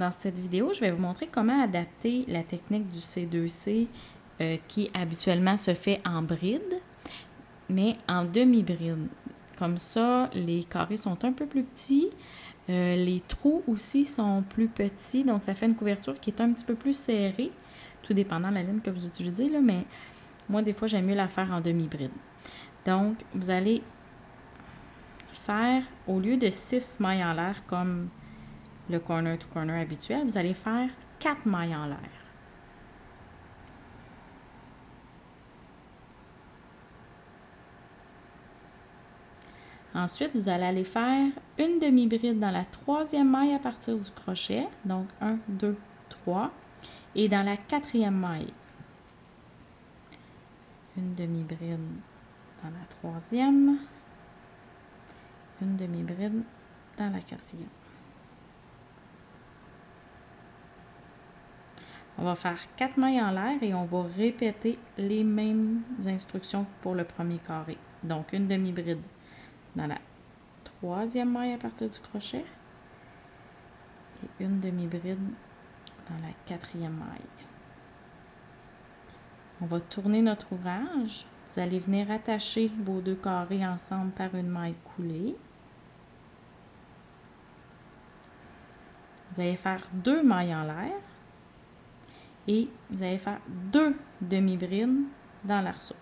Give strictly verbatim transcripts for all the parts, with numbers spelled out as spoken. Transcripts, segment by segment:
Dans cette vidéo, je vais vous montrer comment adapter la technique du C deux C euh, qui habituellement se fait en bride, mais en demi-bride. Comme ça, les carrés sont un peu plus petits, euh, les trous aussi sont plus petits, donc ça fait une couverture qui est un petit peu plus serrée, tout dépendant de la laine que vous utilisez, là, mais moi, des fois, j'aime mieux la faire en demi-bride. Donc, vous allez faire, au lieu de six mailles en l'air comme le corner to corner habituel, vous allez faire quatre mailles en l'air. Ensuite, vous allez aller faire une demi-bride dans la troisième maille à partir du crochet. Donc, un, deux, trois. Et dans la quatrième maille, une demi-bride dans la troisième. Une demi-bride dans la quatrième. On va faire quatre mailles en l'air et on va répéter les mêmes instructions que pour le premier carré. Donc, une demi-bride dans la troisième maille à partir du crochet et une demi-bride dans la quatrième maille. On va tourner notre ouvrage. Vous allez venir attacher vos deux carrés ensemble par une maille coulée. Vous allez faire deux mailles en l'air et vous allez faire deux demi-brides dans l'arceau.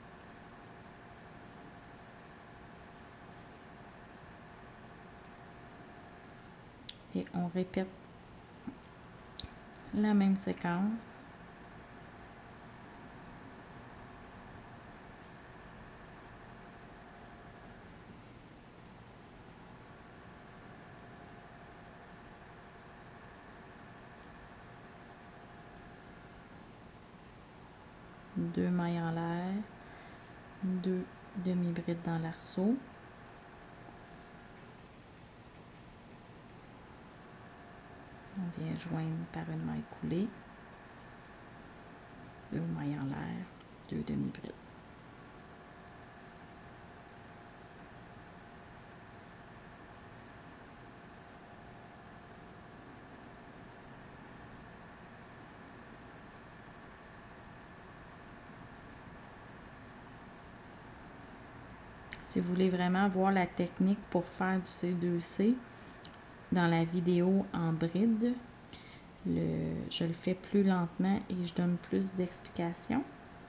Et on répète la même séquence. Deux mailles en l'air, deux demi-brides dans l'arceau. On vient joindre par une maille coulée, deux mailles en l'air, deux demi-brides. Si vous voulez vraiment voir la technique pour faire du C deux C, dans la vidéo en bride, le, je le fais plus lentement et je donne plus d'explications.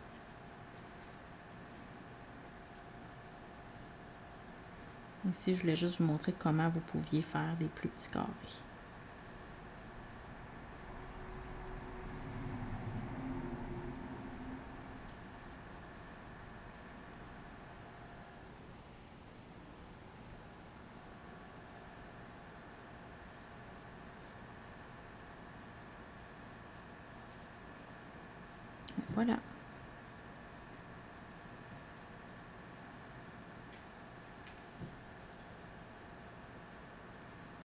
Ici, je voulais juste vous montrer comment vous pouviez faire des plus petits carrés. Voilà.